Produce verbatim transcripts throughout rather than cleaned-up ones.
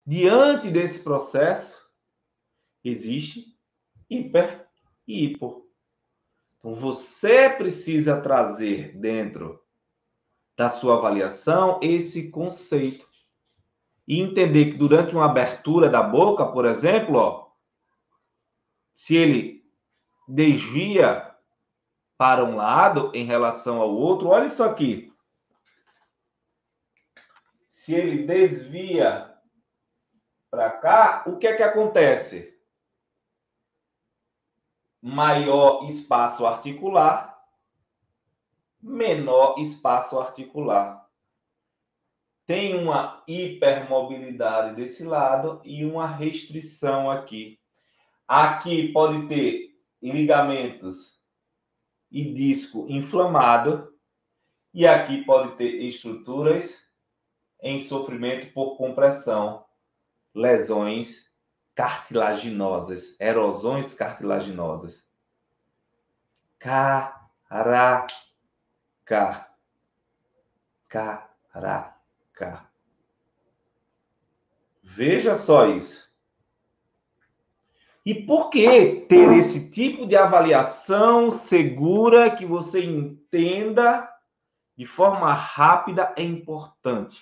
Diante desse processo, existe hiper e hipo. Então, você precisa trazer dentro da sua avaliação esse conceito. E entender que durante uma abertura da boca, por exemplo, ó, se ele desvia para um lado em relação ao outro, olha isso aqui. Se ele desvia para cá, o que é que acontece? Maior espaço articular, menor espaço articular. Tem uma hipermobilidade desse lado e uma restrição aqui. Aqui pode ter ligamentos e disco inflamado, e aqui pode ter estruturas em sofrimento por compressão, lesões cartilaginosas, erosões cartilaginosas. Caraca. Caraca. Veja só isso. E por que ter esse tipo de avaliação segura que você entenda de forma rápida é importante?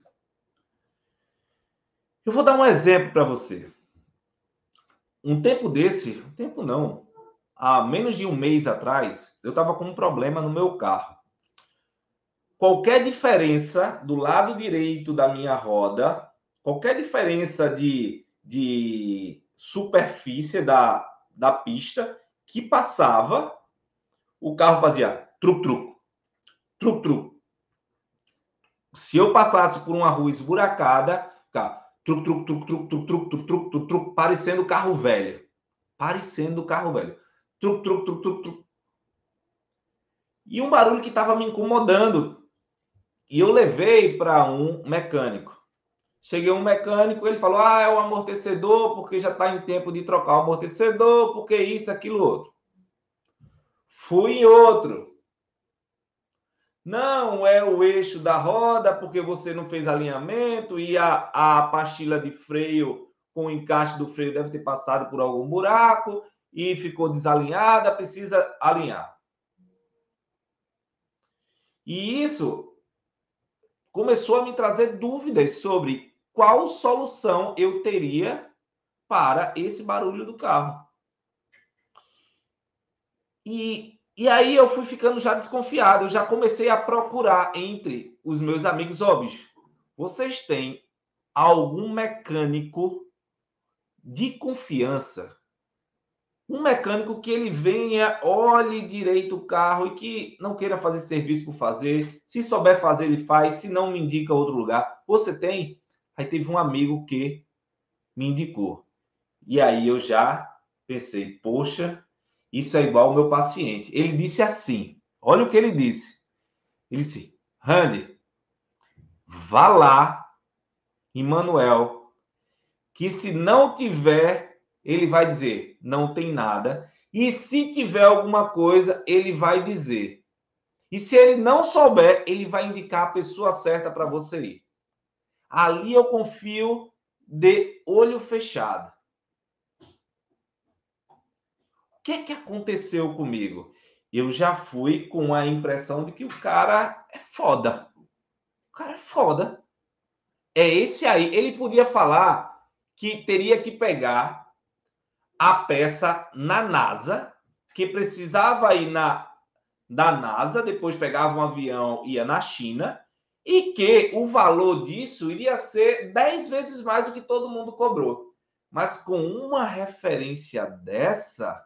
Eu vou dar um exemplo para você. Um tempo desse, um tempo não, há menos de um mês atrás, eu estava com um problema no meu carro. Qualquer diferença do lado direito da minha roda, qualquer diferença de, de superfície da, da pista que passava, o carro fazia truc-truc, truc-truc. Se eu passasse por uma rua esburacada, cara, truc, truc, truc, truc, truc, truc, truc, truc, truc, truc, parecendo carro velho. Parecendo carro velho. Truc, truc, truc, truc, truc. E um barulho que estava me incomodando. E eu levei para um mecânico. Cheguei um mecânico, ele falou, ah, é o amortecedor, porque já está em tempo de trocar o amortecedor, porque isso, aquilo, outro. Fui em outro. Não, é o eixo da roda, porque você não fez alinhamento e a, a pastilha de freio com o encaixe do freio deve ter passado por algum buraco e ficou desalinhada, precisa alinhar. E isso começou a me trazer dúvidas sobre qual solução eu teria para esse barulho do carro. E, e aí eu fui ficando já desconfiado, eu já comecei a procurar entre os meus amigos, ó, bicho, vocês têm algum mecânico de confiança? Um mecânico que ele venha, olhe direito o carro e que não queira fazer serviço por fazer. Se souber fazer, ele faz. Se não, me indica outro lugar. Você tem? Aí teve um amigo que me indicou. E aí eu já pensei, poxa, isso é igual ao meu paciente. Ele disse assim, olha o que ele disse. Ele disse, Randy, vá lá, Emmanuel, que se não tiver, ele vai dizer, não tem nada. E se tiver alguma coisa, ele vai dizer. E se ele não souber, ele vai indicar a pessoa certa para você ir. Ali eu confio de olho fechado. O que, que aconteceu comigo? Eu já fui com a impressão de que o cara é foda. O cara é foda. É esse aí. Ele podia falar que teria que pegar a peça na NASA, que precisava ir na da NASA, depois pegava um avião e ia na China, e que o valor disso iria ser dez vezes mais do que todo mundo cobrou. Mas com uma referência dessa,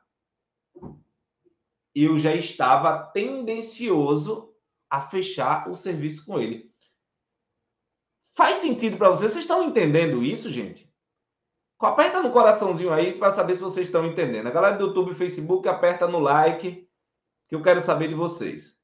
eu já estava tendencioso a fechar o serviço com ele. Faz sentido para vocês? Vocês estão entendendo isso, gente? Aperta no coraçãozinho aí para saber se vocês estão entendendo. A galera do YouTube e Facebook, aperta no like, que eu quero saber de vocês.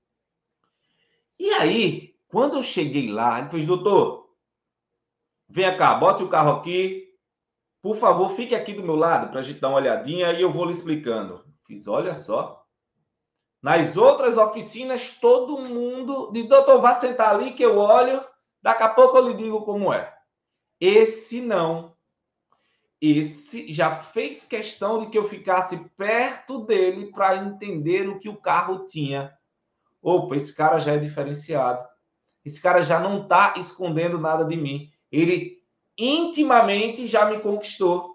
E aí, quando eu cheguei lá, ele fez, doutor, venha cá, bote o carro aqui, por favor, fique aqui do meu lado para a gente dar uma olhadinha e eu vou lhe explicando. Fiz, olha só. Nas outras oficinas, todo mundo diz, doutor, vá sentar ali que eu olho, daqui a pouco eu lhe digo como é. Esse não. Esse já fez questão de que eu ficasse perto dele para entender o que o carro tinha. Opa, esse cara já é diferenciado. Esse cara já não está escondendo nada de mim. Ele intimamente já me conquistou.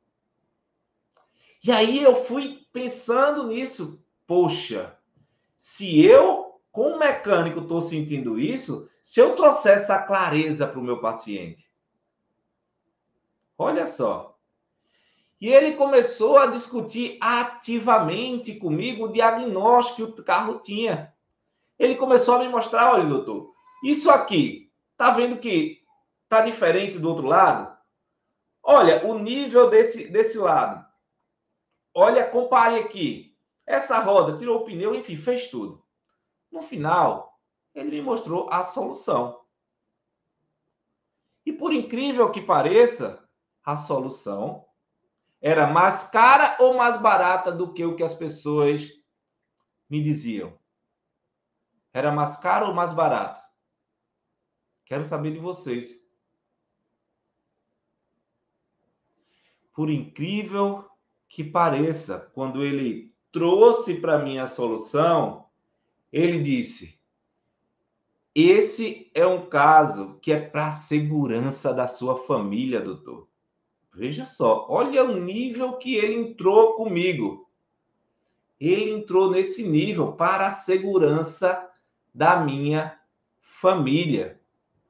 E aí eu fui pensando nisso. Poxa, se eu, como mecânico, estou sentindo isso, se eu trouxer essa clareza para o meu paciente. Olha só. E ele começou a discutir ativamente comigo o diagnóstico que o carro tinha. Ele começou a me mostrar, olha, doutor, isso aqui, tá vendo que tá diferente do outro lado? Olha, o nível desse, desse lado. Olha, compare aqui. Essa roda tirou o pneu, enfim, fez tudo. No final, ele me mostrou a solução. E por incrível que pareça, a solução era mais cara ou mais barata do que o que as pessoas me diziam? Era mais caro ou mais barato? Quero saber de vocês. Por incrível que pareça, quando ele trouxe para mim a solução, ele disse: esse é um caso que é para a segurança da sua família, doutor. Veja só, olha o nível que ele entrou comigo. Ele entrou nesse nível para a segurança da minha família.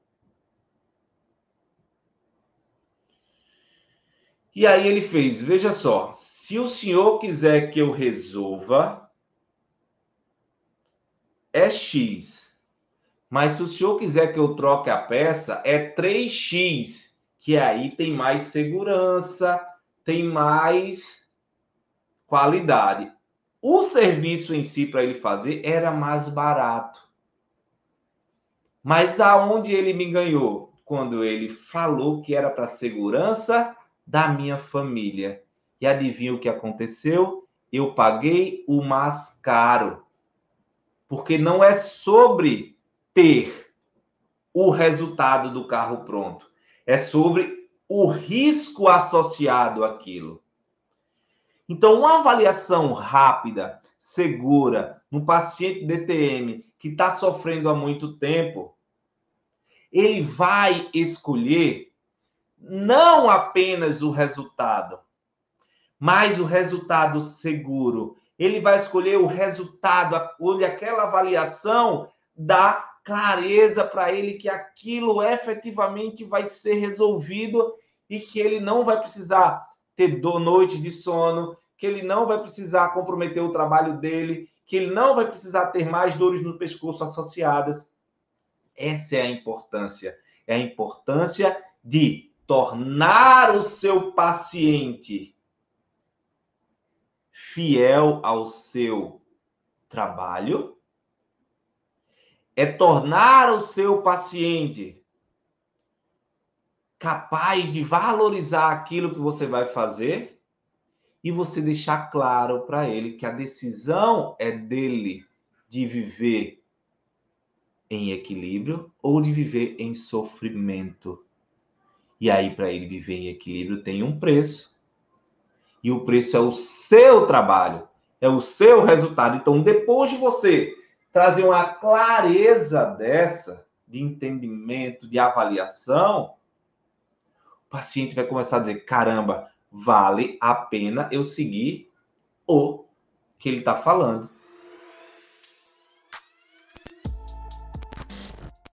E aí ele fez, veja só, se o senhor quiser que eu resolva, é X. Mas se o senhor quiser que eu troque a peça, é três x, que aí tem mais segurança, tem mais qualidade. O serviço em si para ele fazer era mais barato. Mas aonde ele me ganhou? Quando ele falou que era para a segurança da minha família. E adivinha o que aconteceu? Eu paguei o mais caro. Porque não é sobre ter o resultado do carro pronto. É sobre o risco associado àquilo. Então, uma avaliação rápida, segura, no paciente D T M que está sofrendo há muito tempo, ele vai escolher não apenas o resultado, mas o resultado seguro. Ele vai escolher o resultado, onde aquela avaliação dá clareza para ele que aquilo efetivamente vai ser resolvido e que ele não vai precisar ter noite de sono, que ele não vai precisar comprometer o trabalho dele, que ele não vai precisar ter mais dores no pescoço associadas. Essa é a importância. É a importância de tornar o seu paciente fiel ao seu trabalho, é tornar o seu paciente capaz de valorizar aquilo que você vai fazer e você deixar claro para ele que a decisão é dele de viver em equilíbrio ou de viver em sofrimento. E aí, para ele viver em equilíbrio, tem um preço. E o preço é o seu trabalho, é o seu resultado. Então, depois de você trazer uma clareza dessa, de entendimento, de avaliação, o paciente vai começar a dizer, caramba, vale a pena eu seguir o que ele está falando.